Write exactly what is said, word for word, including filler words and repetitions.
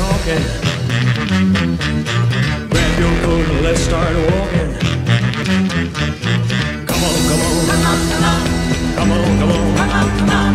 talking. Grab your coat and let's start walking. Come on, come on, come on, come on, come on, come on, come on, come on.